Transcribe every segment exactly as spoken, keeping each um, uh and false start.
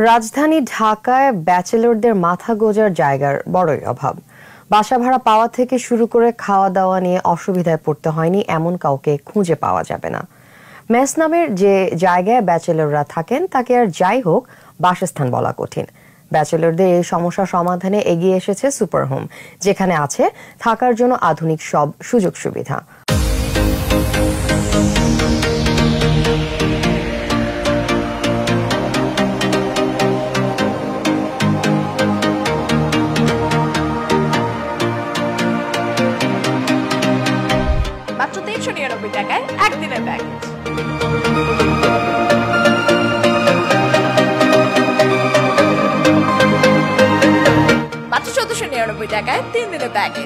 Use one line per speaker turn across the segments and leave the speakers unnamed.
রাজধানী ঢাকায় ব্যাচেলরদের মাথা গোঁজার জায়গার বড়ই অভাব। বাসা ভাড়া পাওয়া থেকে শুরু করে খাওয়া দাওয়া নিয়ে অসুবিধায় পড়তে হয়নি এমন কাউকে খুঁজে পাওয়া যাবে না। মেস নামের যে জায়গায় ব্যাচেলররা থাকেন তাকে আর যাই হোক বাসস্থান বলা কঠিন। ব্যাচেলরদের এই সমস্যা সমাধানে এগিয়ে এসেছে সুপার হোম, যেখানে আছে থাকার জন্য আধুনিক সব সুযোগ সুবিধা।
মাত্র তিনশো নিরানব্বই টাকায় একদিনের প্যাকেজ। মাত্র চোদ্দশো নিরানব্বই টাকায় তিন দিনের প্যাকেজ।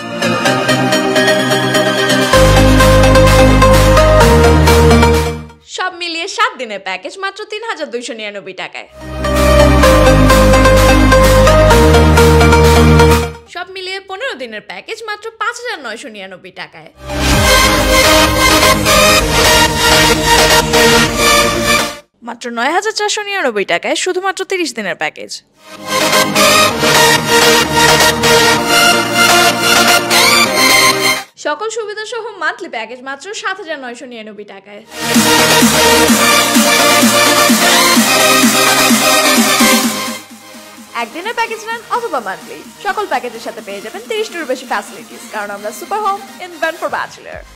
সব মিলিয়ে সাত দিনের প্যাকেজ মাত্র তিন হাজার দুইশো নিরানব্বই টাকায়। সব মিলিয়ে পনেরো দিনের প্যাকেজ মাত্র পাঁচ হাজার নয়শো নিরানব্বই টাকায়। মাত্র নয় হাজার চারশো নিরানব্বই টাকায় শুধুমাত্র তিরিশ দিনের প্যাকেজ। সকল সুবিধা সহ মান্থলি প্যাকেজ মাত্র সাত হাজার নয়শো নিরানব্বই টাকায়। একদিনের প্যাকেজ নেন অথবা মান্থলি, সকল প্যাকেজের সাথে পেয়ে যাবেন তিরিশটির বেশি ফ্যাসিলিটিস, কারণ আমরা super home invent for bachelor.